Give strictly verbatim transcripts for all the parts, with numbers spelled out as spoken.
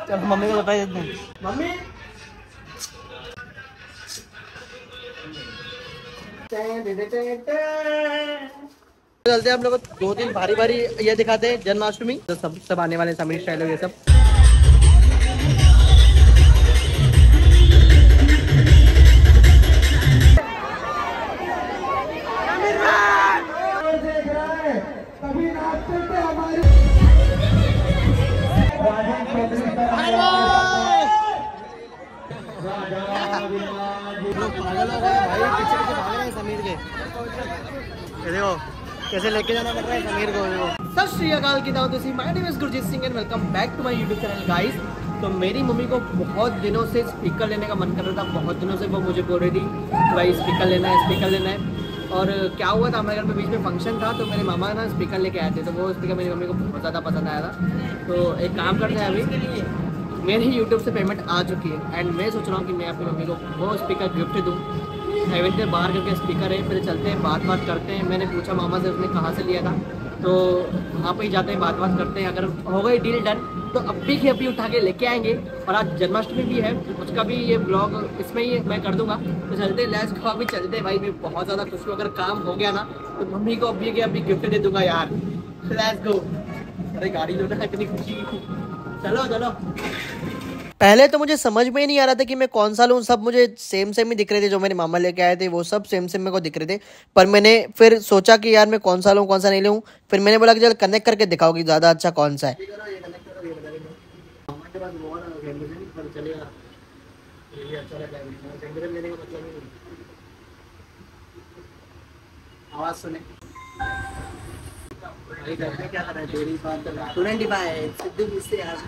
चलो मम्मी को बताइए मम्मी चलते हैं हम लोग दो दिन भारी भारी ये दिखाते हैं जन्माष्टमी तो सब सब आने वाले समीर स्टाइल ये सब। पागल हो गए भाई, पीछे पीछे भाग रहे हैं समीर के। ये देखो कैसे लेके जाना पड़ रहा है समीर को। देखो सत श्री अकाल की दावत सी my name is Gurjeet Singh and welcome back to my YouTube channel guys. तो मेरी मम्मी को बहुत दिनों से स्पीकर लेने का मन कर रहा था, बहुत दिनों से वो मुझे बोल रही थी भाई स्पीकर लेना है स्पीकर लेना है। और क्या हुआ था, हमारे घर में बीच में फंक्शन था तो मेरे मामा ना स्पीकर लेके आए थे, तो वो स्पीकर मेरी मम्मी को बहुत ज़्यादा पसंद आया था। तो एक काम करते हैं, अभी मेरी यूट्यूब से पेमेंट आ चुकी है एंड मैं सोच रहा हूँ कि मैं अपनी मम्मी को वो स्पीकर गिफ्ट दूँ। सेवन के बाहर करके स्पीकर है, फिर चलते हैं बात बात करते हैं। मैंने पूछा मामा से उसने कहाँ से लिया था, तो वहाँ पर ही जाते हैं बात बात करते हैं। अगर हो गई डील डन तो अभी के अभी उठा के लेके आएंगे। और आज जन्माष्टमी भी है, उसका भी ये ब्लॉग इसमें ही मैं कर दूंगा। तो चलते हैं लेट्स गो, अभी चलते हैं भाई। मैं बहुत ज़्यादा खुश हूँ, अगर काम हो गया ना तो मम्मी को अभी के अभी गिफ्ट दे दूंगा यार। Let's go. अरे गाड़ी लो ना, इतनी खुशी। चलो चलो। पहले तो मुझे समझ में ही नहीं आ रहा था कि मैं कौन सा लूँ, सब मुझे सेम सेम ही दिख रहे थे। जो मेरे मामा लेके आए थे वो सब सेम सेम मेरे को दिख रहे थे, पर मैंने फिर सोचा कि यार मैं कौन सा लूँ कौन सा नहीं लूँ। फिर मैंने बोला कि चल कनेक्ट करके दिखाओ कि ज़्यादा अच्छा कौन सा है। आवाज सुने क्या कर रहा है, स्टूडेंट ही बाय सिद्धू मुझसे यार।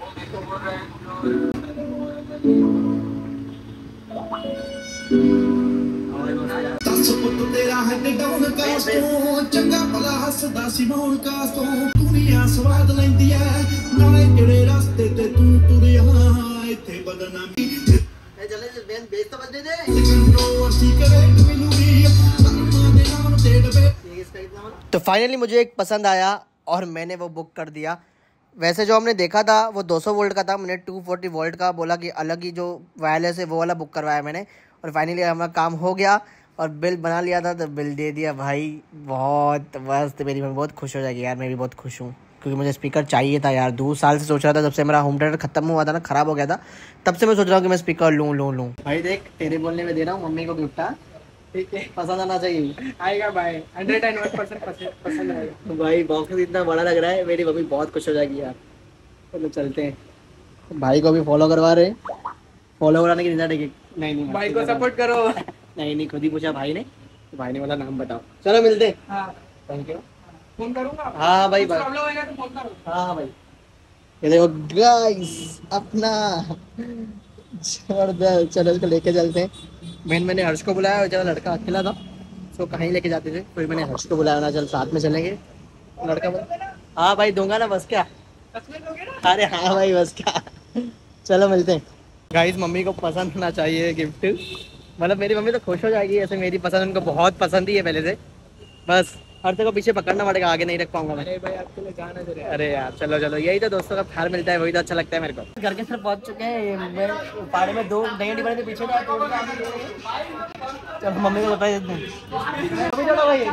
चंगा भला हसदा सी मौन कास तो दुनिया स्वाद लैंदी है नाले जेड़े रास्ते ते तू तुरिया इथे बदनामी चले बेन बेच तो बदले दे कंट्रोवर्सी करे मिलूगी तन्मा दे नाम ते डबे। तो फाइनली मुझे एक पसंद आया और मैंने वो बुक कर दिया। वैसे जो हमने देखा था वो दो सौ वोल्ट का था, मैंने दो सौ चालीस वोल्ट का बोला कि अलग ही जो वायरलेस है वो वाला बुक करवाया मैंने। और फाइनली हमारा काम हो गया और बिल बना लिया था, तो बिल दे दिया भाई। बहुत मस्त, मेरी मम्मी बहुत खुश हो जाएगी यार। मैं भी बहुत खुश हूँ क्योंकि मुझे स्पीकर चाहिए था यार। दो साल से सोच रहा था, जब से मेरा होम थिएटर खत्म हुआ था ना, ख़राब हो गया था, तब से मैं सोच रहा हूँ कि मैं स्पीकर लूँ लूँ लूँ। भाई देख तेरे बोलने में दे रहा हूँ मम्मी को गिफ्ट। ठीक है, पसंद आना चाहिए। आएगा भाई, हंड्रेड एंड वन परसेंट पसंद आएगा भाई। बॉक्स इतना बड़ा लग रहा है, मेरी मम्मी बहुत खुश हो जाएगी यार। चलो चलते हैं। भाई को भी फॉलो करवा रहे, फॉलो कराने की रिजल्ट है। नहीं नहीं भाई को सपोर्ट करो। नहीं नहीं खुद ही पूछा भाई ने, तो भाई ने बोला नाम बताओ। चलो मिलते हैं। हाँ थैंक यू। फोन करूंगा। हाँ भाई प्रॉब्लम होगा तो फोन करो। हाँ हाँ भाई। ये देखो गाइस अपना जबरदस्त। चलो इसको लेके चलते हैं। बहन मैंने हर्ष को बुलाया, जरा लड़का अकेला था, उसको कहीं लेके जाते थे, फिर मैंने हर्ष को बुलाया ना, चल साथ में चलेंगे। लड़का बोला हाँ भाई दूंगा ना, बस क्या। अरे हाँ भाई बस क्या। चलो मिलते हैं। गाइस मम्मी को पसंद होना चाहिए गिफ्ट, मतलब मेरी मम्मी तो खुश हो जाएगी। ऐसे मेरी पसंद उनको बहुत पसंद ही है पहले से। बस हर को पीछे पकड़ना पड़ेगा, आगे नहीं रख पाऊंगा मैं। अरे भाई आपके लिए जाना जरूरी है। अरे यार चलो चलो, यही तो दोस्तों का प्यार मिलता है, वही तो अच्छा लगता है मेरे को। घर के तरफ पहुंच चुके हैं। मैं पाड़े में दो नई डिब्बे के पीछे था, चलो मम्मी को बताइए चलो भाई।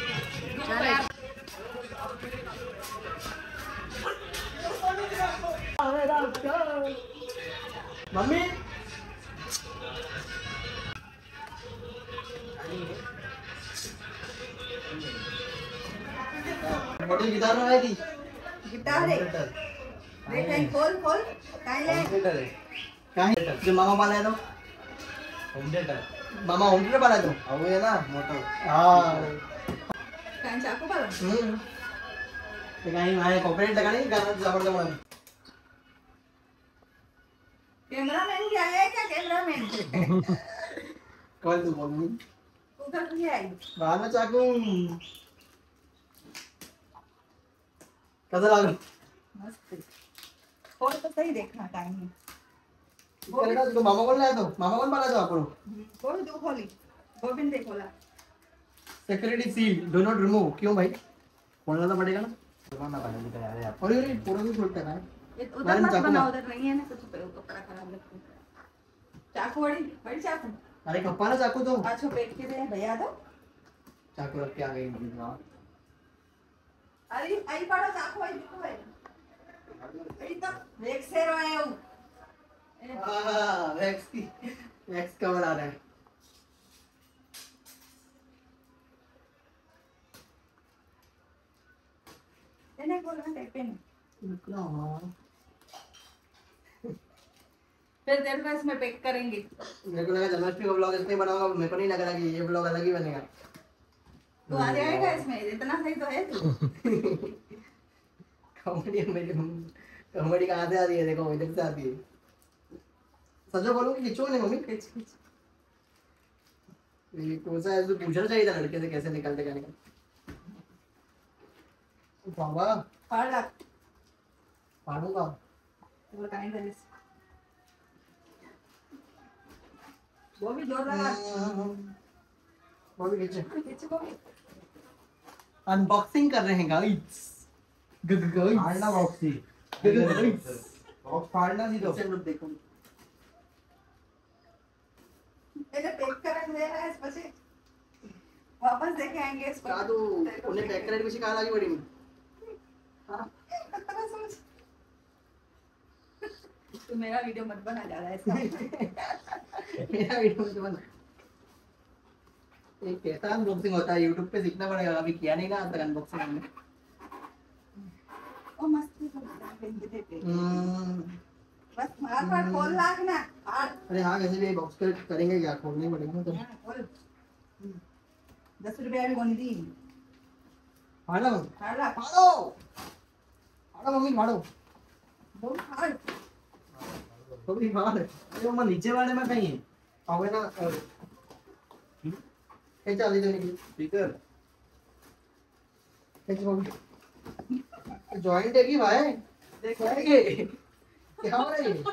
मम्मी मोटी गिटार में आएगी। गिटार है देख कहीं खोल खोल काहे ले काहे जो मामा पाला तो होम थिएटर, मामा होम थिएटर पाला तो अब ये ना मोटो। हां काहे चाकू पाला हम्म तो कहीं मैं कॉपीराइट लगाने की गाना जबरदस्त। कैमरामैन क्या है, क्या कैमरामैन कौन तू बोल रही तू कर दिया है बाहर में चाकू कैसा लगा। मस्त खोल तो सही देखना टाइम है। बोल तो मामा कौन लाया तो मामा कौन पाला था आपको। खोल दो खोली गोविंद दे खोला। Security seal do not remove. क्यों भाई खोलना तो पड़ेगा ना। खोलना पड़ेगा यार। अरे अरे पूरा भी खोलता है ये उधर मैडम, मत चाकू बनाओ, ना। उधर नहीं है ना, कुछ पे कपड़ा खराब लगता है। चाकू बड़ी बड़ी चाकू। अरे खप्पा ना चाकू तो अच्छा पेट के दे भैया दो। चाकू रख के आ गई वहाँ। अरे आई पड़ो चाकू आई दिखो भाई। अरे तो देख से रहे हो। हाँ, वैक्स की वैक्स कवर आ रहा है। इन्हें बोल रहे टेप पेन। रुकना हाँ। फिर तेरे को इसमें पैक करेंगे। मेरे को लगा जन्माष्टमी का ब्लॉग इसमें बनाऊंगा, मेरे को नहीं लग रहा कि ये ब्लॉग अलग ही बनेगा। तो आ जाएगा इसमें, इतना सही तो है तू। कॉमेडी मेरी कॉमेडी कहाँ से आ रही है, देखो इधर से आती है। सचो बोलो कि खिंचो नहीं मम्मी। खींच खींच। ये कौन सा है, तो पूछना चाहिए था लड़के से कैसे निकलते क्या निकल। बाबा फाड़ लग। फाड़ूंगा। वो काइंड है इस। वो भी जोर लगा। वो भी खींचे। खींच को भी। अनबॉक्सिंग कर रहे हैं गाइस। गाइस फाड़ना बॉक्स ही बॉक्स फाड़ना नहीं तो लोग देखो। इन्हें पैक कर दे रहा है, इस पछे वापस देके आएंगे इसको। का तो उन्हें पैक करने पीछे कहाँ लगी बड़ी में। हाँ पता सोच। तू मेरा वीडियो मत बना ज्यादा इसका। मेरा वीडियो में तो बना। एक कैसा अनबॉक्सिंग होता है, यूट्यूब पे सीखना पड़ेगा, अभी किया नहीं ना आज तक अनबॉक्सिंग हमने। ओ मस्त है। हम्म, बस मार मार खोल लाग ना। फाड़। अरे हाँ वैसे भी बॉक्स कर करेंगे क्या, खोलना ही पड़ेगा तो। खोल। दस रुपया भी कौन दी। फाड़ लो फाड़ ला। फाड़ो फाड़ो मम्मी फाड़ो। बोल फाड़। मम्मी फाड़। अरे वो नीचे वाले में कहीं है आओगे ना कैसे आ जाने की स्पीकर कैसे मम्मी जॉइंट है कि भाई देख क्या है ये क्या हो रहा है ये?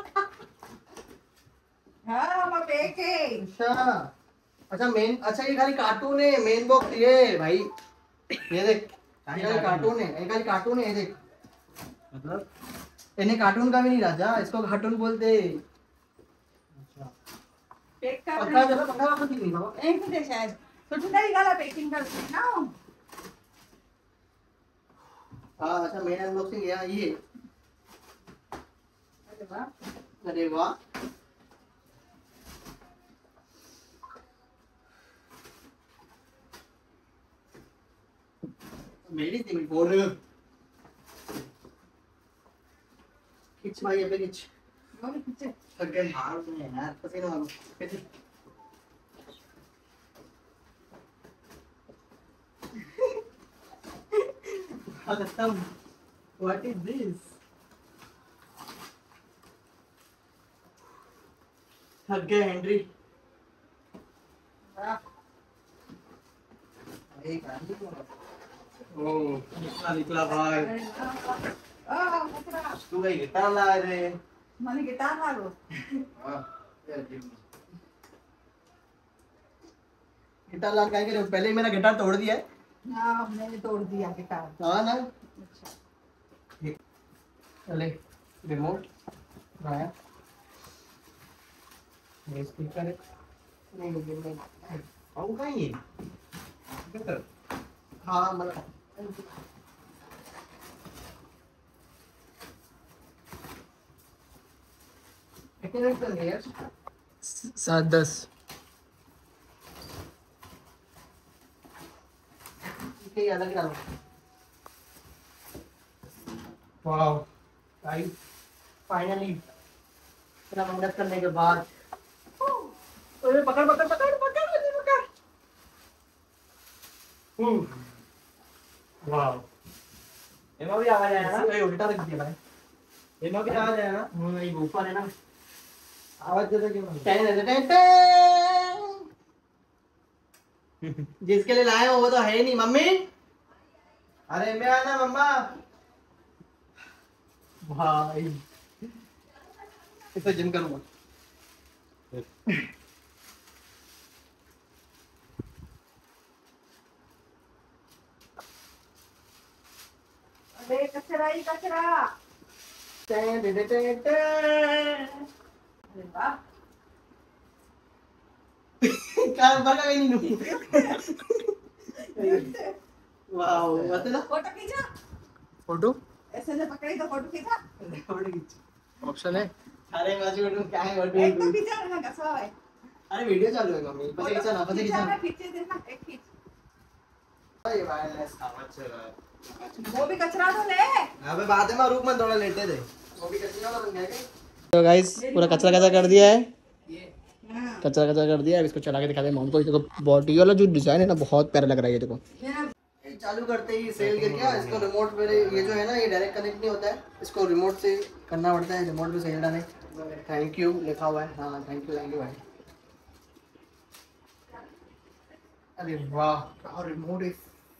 हाँ मैं पैक है। अच्छा अच्छा मेन अच्छा ये खाली कार्टून है, मेन बॉक्स ये भाई ये देख ये खाली कार्टून है, ये खाली कार्टून है ये देख। मतलब इन्हें कार्टून का भी नहीं राजा, इसको कार्टून बोलते। पैक कर पक्का रहे चलो पक्का वापस नहीं बाबा। हैं। एक दे शायद तो ठंडा निकाला पैकिंग कर ना। हाँ अच्छा मेन अनबॉक्सिंग है ये। अरे वाह। अरे वाह मेरी थी मेरी बोल खिंच भाई अबे खिंच। वो भी पीछे। थक गए हार में यार, पसीना मारो खिंच। खत्म। What is this? थक गए हेनरी। वाह। ओ निकला निकला भाई। अरे वाह। आ मसरा। तू भाई गिटार ला रे मैंने गिटार ला लो। गिटार लाल क्या करे, पहले ही मेरा गिटार तोड़ दिया है। हाँ मैंने तोड़ दिया गिटार। हाँ ना अच्छा। चले रिमोट आया ये स्पीकर है नहीं नहीं आओ कहीं है हाँ मतलब कितने मिनट चल गए यार? सात दस ठीक है अलग डालो। वाओ गाइस फाइनली इतना मेहनत करने के बाद अरे पकड़ पकड़ पकड़ पकड़ पकड़ पकड़ वाओ एमा भी आवाज आया ना ये उल्टा रख दिया भाई। एमा भी आवाज आया ना हम्म ये ऊपर है ना आवाज दे दे क्यों टैन टैन टैन। जिसके लिए लाए हो वो तो है ही नहीं मम्मी। अरे मैं आना मम्मा भाई इसे जिम करूंगा। अरे कचरा ही कचरा। वाह कार बना भी नहीं नू वाओ मतलब फोटो खींचा फोटो ऐसे से पकड़ी तो फोटो खींचा फोटो खींच ऑप्शन है अरे बाजू फोटो क्या है एक तो फोटो खींचा ना कसवा है अरे वीडियो चालू है मम्मी पता खींचा ना पता खींचा ना खींचे देना एक खींच ये वायरलेस आवाज है वो भी कचरा तो ले अबे बाद में रूप में थोड़ा लेटे थे वो भी कचरा वाला बन गया क्या तो गाइस पूरा कचरा कचरा कर दिया है कचरा कचरा कर दिया है अब इसको चला के दिखा दे मॉम को देखो बॉडी वाला जो डिजाइन है ना बहुत प्यारा लग रहा है ये देखो ये चालू करते ही सेल गिर गया इसको रिमोट मेरे ये जो है ना ये डायरेक्ट कनेक्ट नहीं होता है इसको रिमोट से करना पड़ता है रिमोट पे सेल डालने थैंक यू लिखा हुआ है हाँ थैंक यू थैंक यू भाई अरे वाह क्या रिमोट है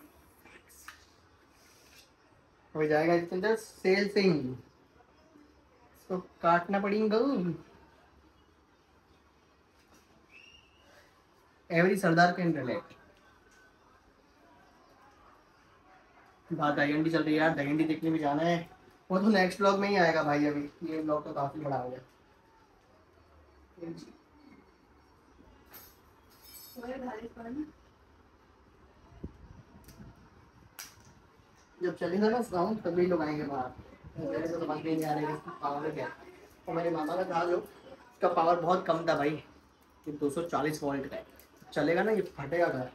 हो जाएगा इसके अंदर सेल से ही इसको काटना पड़ेगा एवरी सरदार कैन रिलेट बात दहीहंडी चल रही है यार दहीहंडी देखने भी जाना है वो तो नेक्स्ट ब्लॉग में ही आएगा भाई अभी ये ब्लॉग तो काफी बड़ा हो गया जब चलेगा ना साउंड तभी लोग आएंगे बाहर मेरे को समझ में नहीं आ रहा है पावर क्या और मेरे मामा का था जो उसका पावर बहुत कम था भाई ये दो सौ चालीस वोल्ट का है चलेगा ना ये फटेगा घर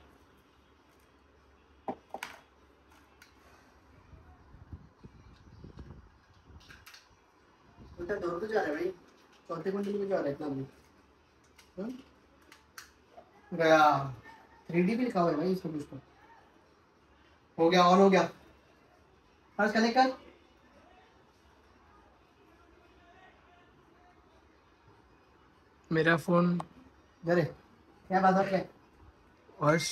उल्टा दौड़ तो जा रहा है भाई चौथे मंजिल में जा रहा है इतना भी गया थ्री डी भी लिखा हुआ है भाई इसको कुछ तो हो गया ऑन हो गया हर्ष कनेक्ट कर मेरा फोन जरे क्या बात है क्या हर्ष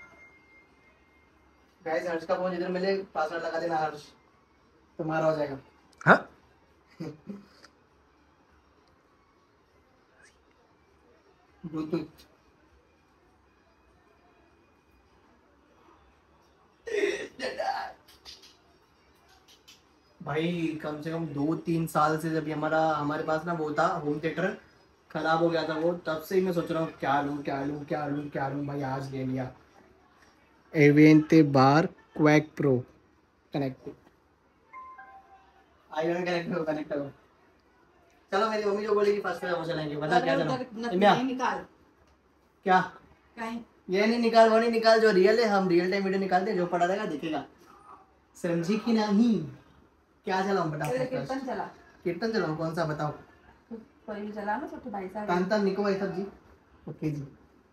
गाइस हर्ष का फोन इधर मिले पासवर्ड लगा देना हर्ष तुम्हारा हो जाएगा हाँ ब्लूटूथ भाई कम से कम दो तीन साल से जब ये हमारा हमारे पास ना वो था होम थिएटर खराब हो गया था वो तब से ही मैं सोच रहा हूँ क्या लूँ क्या लूँ क्या लूँ क्या लूँ भाई आज ले लिया Avante bar quake pro connect आई कनेक्ट हो कनेक्ट हो चलो मेरी मम्मी जो बोलेगी फर्स्ट पे हम चलेंगे बता क्या चलो निकाल क्या कहीं ये नहीं निकाल वो नहीं निकाल जो रियल है हम रियल टाइम वीडियो निकालते हैं जो पड़ा रहेगा दिखेगा समझी कि नहीं क्या चलाऊं बताओ कीर्तन चला कीर्तन चलाऊं कौन सा बताओ कोई भी चला ना छोटे भाई साहब कांता निको भाई साहब जी ओके जी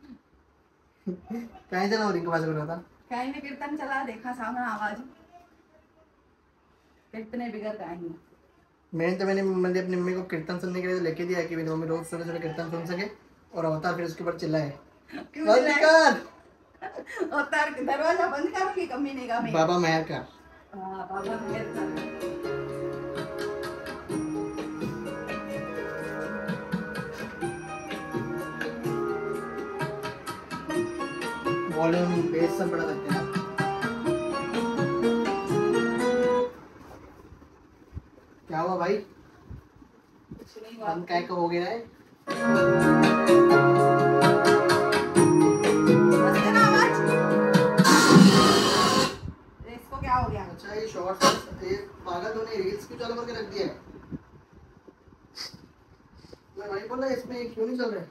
कहीं चलाऊं रिंकू भाई को बता कहीं भी कीर्तन चला देखा सामने आवाज कितने बिगड़ आएंगे मैंने तो मैंने मैंने अपनी मम्मी को कीर्तन सुनने के लिए लेके दिया कि मेरी मम्मी रोज सुबह सुबह कीर्तन सुन सके और अवतार फिर उसके ऊपर चिल्लाए बंद कर और तार दरवाजा बंद कर की कमी नहीं का बाबा मेहर का हां बाबा मेहर का वॉल्यूम बेस सब बड़ा करते हैं क्या हुआ भाई कुछ नहीं हम क्या का हो गया है बस ना आवाज इसको क्या हो गया अच्छा ये शॉर्ट्स ये पागल तो नहीं रील्स क्यों चालू करके रख दिया है मैं वही बोल रहा इसमें क्यों नहीं चल रहा है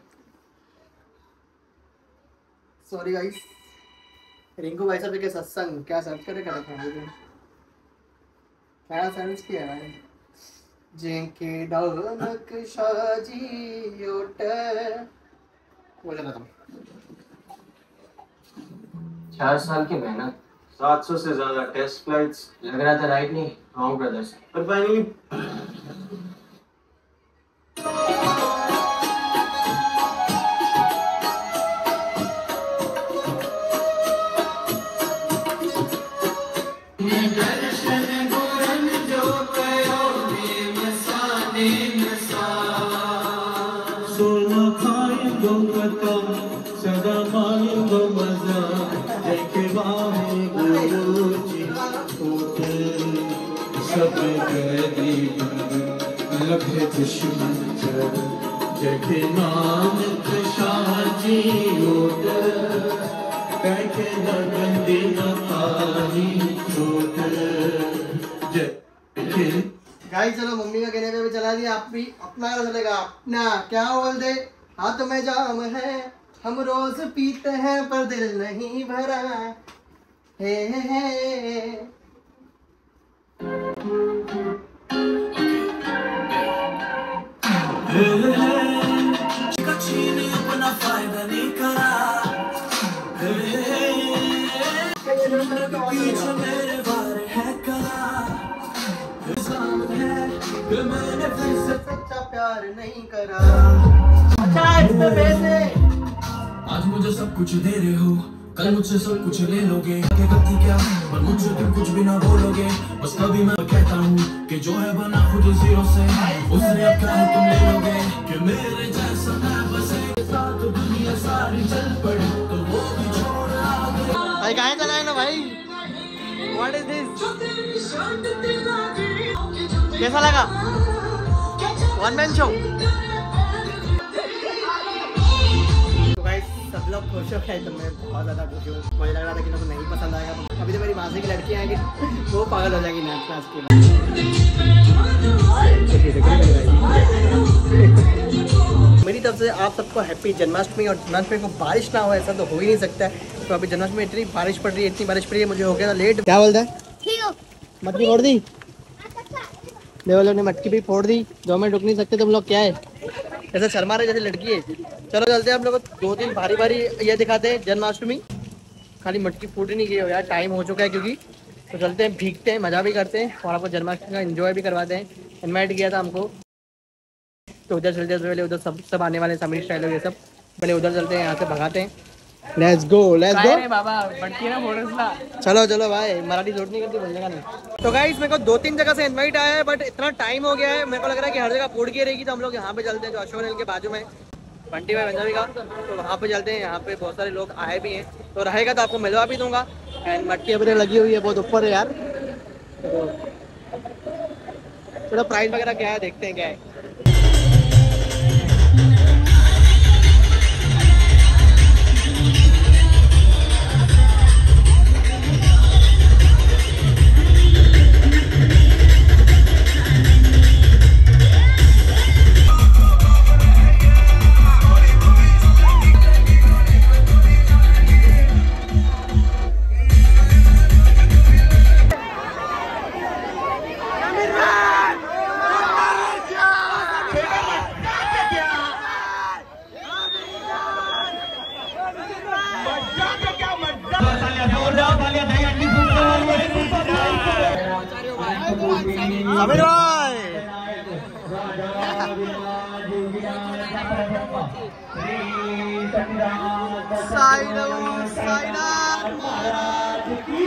सॉरी गाइस रिंकू भाई साहब के सत्संग क्या सर्च करके कर रखा है क्या सर्च किया है भाई जिनके डालक शाजी ओट वो चला था चार साल की मेहनत सात सौ से ज्यादा टेस्ट फ्लाइट्स लग रहा था राइट नहीं रॉन्ग ब्रदर्स पर फाइनली सदा मांगो मजा देखे बाहे गुरुजी उठे सब गदी सभे दुश्मन जगे नानक शाजी ओट कैके न गंदी न पानी छोट जगे। गाइस चलो मम्मी का कहने पे भी चला दिया, आप भी अपना चलेगा अपना, क्या बोल दे हाथ में जाम है हम रोज पीते हैं पर दिल नहीं भरा हे हे। अपना फायदा नहीं करा पीछे मेरे बारे है करा है मैंने फिर से सच्चा प्यार नहीं करा। अच्छा इसमें पैसे आज मुझे सब कुछ दे रहे हो, कल मुझसे सब कुछ ले लोगे, आगे गलती क्या पर मुझसे तुम कुछ भी ना बोलोगे। बस कभी मैं कहता हूँ कि जो है बना खुद जीरो से, उसने अब क्या तुम ले लोगे कि मेरे जैसा मैं बस एक साथ दुनिया सारी चल पड़ी तो वो भी छोड़ आ गई। भाई कहाँ चला है ना भाई, व्हाट इज दिस, कैसा लगा वन मैन शो। सब लोग खुश हो गए तो मैं बहुत ज़्यादा खुश हूँ। मुझे लग रहा था कि लोगों को नहीं पसंद आएगा, अभी तो मेरी मासी की लड़की आएगी वो पागल हो जाएगी नाच नाच के। मेरी तरफ से आप सबको हैप्पी जन्माष्टमी, और जन्माष्टमी को बारिश ना हो ऐसा तो हो ही नहीं सकता है। तो अभी जन्माष्टमी में इतनी बारिश पड़ रही है, इतनी बारिश पड़ रही है, मुझे हो गया था लेट। क्या बोलता है, मटकी फोड़ दी, देव लोग ने मटकी भी फोड़ दी, दो मिनट रुक नहीं सकते तुम लोग, क्या है ऐसा शर्मा रहे जैसे लड़की है। चलो चलते हैं हम लोग दो तीन भारी भारी ये दिखाते हैं जन्माष्टमी, खाली मटकी फूट ही नहीं गई हो यार, टाइम हो चुका है क्योंकि। तो चलते हैं, भीगते हैं, मज़ा भी करते हैं और आपको जन्माष्टमी का एंजॉय भी करवाते हैं। इनवाइट किया था हमको तो उधर चलते हैं, पहले उधर सब सब आने वाले समीर स्टाइल ये सब, पहले उधर चलते हैं, यहाँ से भगाते हैं। लेट्स गो लेट्स गो बाबा, बढ़ती है ना फोटो। चलो चलो भाई, मराठी जोड़ नहीं करती, बोलने का नहीं। तो गाइस मेरे को दो तीन जगह से इनवाइट आया है, बट इतना टाइम हो गया है, मेरे को लग रहा है कि हर जगह फूड की रहेगी, तो हम लोग यहाँ पे चलते हैं जो अशोक हिल के बाजू में बंटी भाई पंजाबी का, तो वहाँ पे चलते हैं। यहाँ पे बहुत सारे लोग आए भी हैं, तो रहेगा तो आपको मिलवा भी दूंगा। एंड मटकी अपने लगी हुई है बहुत ऊपर है यार, थोड़ा प्राइस वगैरह क्या है देखते हैं क्या है। समीर भाई साईनाथ साईनाथ महाराज की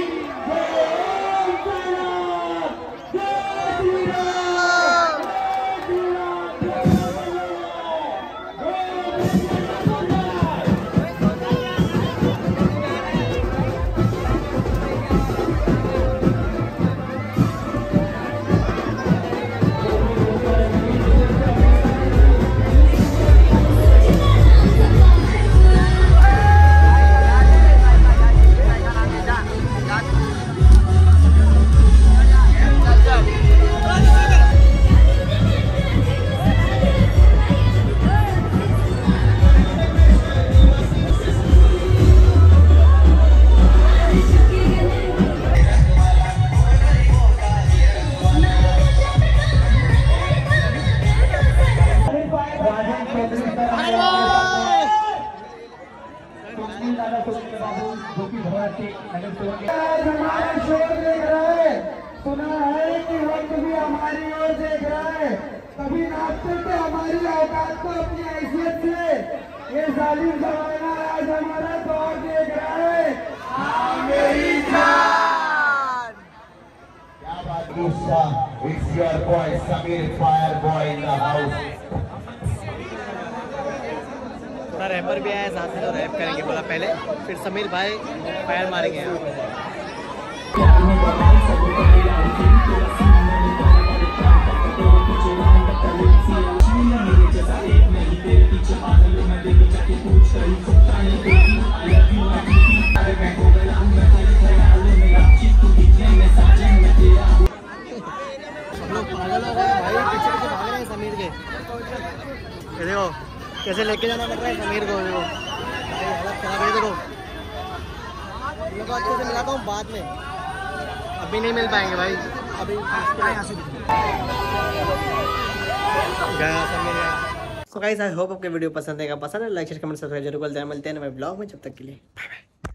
सुना है कि वक्त भी हमारी ओर देख रहा है, कभी नाचते थे हमारी औकात को अपनी हैसियत से, ये जालिम जमाना आज हमारा दौर देख रहा है। मेरी जान क्या बात, it's your boy Samir Fire Boy in the house। थोड़ा रैपर भी आया साथ में, तो रैप करेंगे बोला पहले, फिर समीर भाई फायर मारेंगे यहाँ। लोग पागल हो गए भाई, पीछे पीछे भाग रहे हैं समीर के। ये देखो कैसे लेके जाना पड़ रहा है समीर को। देखो भाई हालत खराब है। देखो इन लोगों को अच्छे से मिलाता हूँ बाद में, अभी नहीं मिल पाएंगे भाई। अभी गया समीर गया। सो गाइस आई होप आपके वीडियो पसंद आएगा। पसंद है लाइक शेयर कमेंट सब्सक्राइब जरूर कर देना। मिलते हैं नए ब्लॉग में, जब तक के लिए बाय बाय।